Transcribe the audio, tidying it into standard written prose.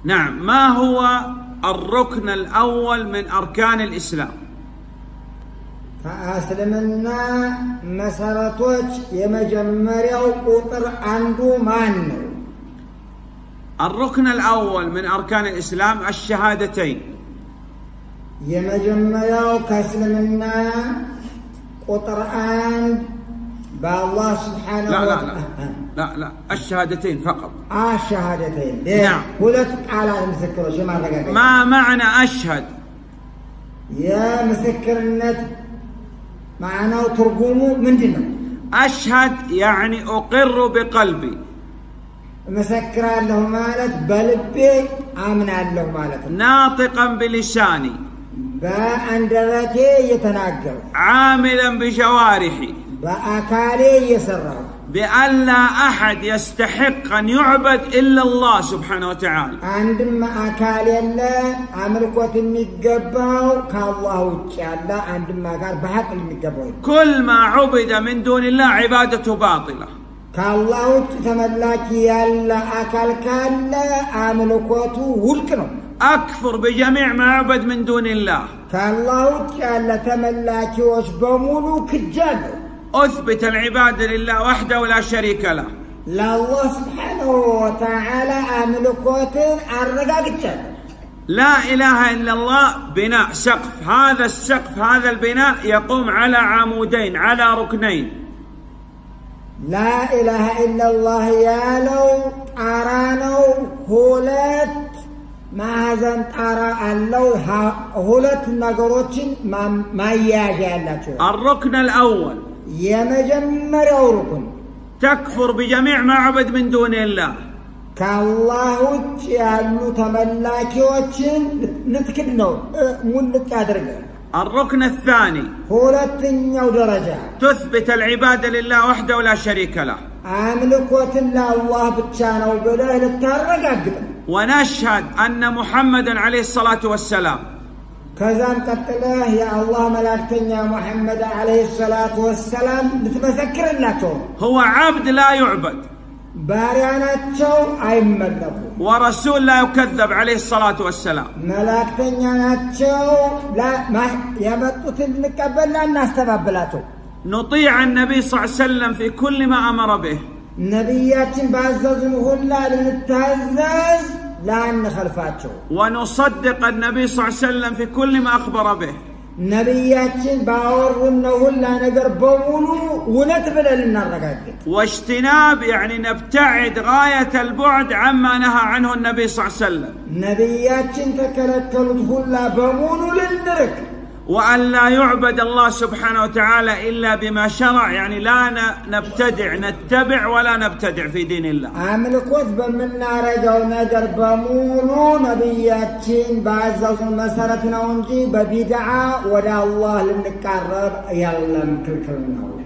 نعم. ما هو الركن الأول من أركان الإسلام؟ فأسلمنا مسارتوش يمجمريو قطر عنده مانو. الركن الأول من أركان الإسلام الشهادتين. يمجمريو كاسلمنا قطر عند بالله سبحانه وتعالى. لا الشهادتين فقط. الشهادتين. نعم. قلت على مسكر شو ما معنى أشهد؟ يا مسكر النت معناه ترجمه من دينه. أشهد يعني أقر بقلبي. مسكر له مالت بلبي آمن له مالت. ناطقا بلساني. بأندرتي يتناقل. عاملا بجوارحي. بأكالي يسره. بأن لا أحد يستحق أن يعبد إلا الله سبحانه وتعالى. عندما أكالي الله أمركوة المقباو كالله وتشالا عندما قال بحق المقباو. كل ما عبد من دون الله عبادته باطلة. كالله تملاك يلا أكال كالا أمركوة ولكنه. أكفر بجميع ما عبد من دون الله. كالله تعالى تملاك وشبمولو كجاله. أثبت العبادة لله وحده ولا شريك له. لله سبحانه وتعالى أملكوت الرقاق. لا إله إلا الله بناء سقف. هذا السقف هذا البناء يقوم على عمودين على ركنين. لا إله إلا الله يالو أرانو هولت ما زنت أرى اللو هولت نقروتين ما يجعل. الركن الأول يمجمر ركن تكفر بجميع ما عبد من دون الله. كالله تعالى تملاكي وجن نتكدنو مولك أدرجه. الركن الثاني هولتنيو درجة تثبت العبادة لله وحده ولا شريك له. أملكوت الله بتشانه وبله للترقق. ونشهد أن محمدا عليه الصلاة والسلام كذا قتله يا الله ملاكتنا محمد عليه الصلاة والسلام بتمسكر لكم هو عبد لا يعبد. بارياناتشو أي ملكو. ورسول لا يكذب عليه الصلاة والسلام. ملاكتنا ناتشو لا ما يمتوت نقبل لا نستبابلاته. نطيع النبي صلى الله عليه وسلم في كل ما أمر به. نبيات بعززه لا للتهزز لا نخلفاته. ونصدق النبي صلى الله عليه وسلم في كل ما أخبر به. نبيات باور انه لا نقر بمولو ونتبل لنا الرقاق. واجتناب يعني نبتعد غاية البعد عما نهى عنه النبي صلى الله عليه وسلم. نبيات تكلكلت لا بمولو للدرك. وأن لا يعبد الله سبحانه وتعالى إلا بما شرع يعني لا نتبع ولا نبتدع في دين الله. أملكوت بمنا رجعوا نقر بمولو نبياتين بعززوا مسارتنا ونجي ببدعة ولا الله لنكرر يلا مكلكلنا.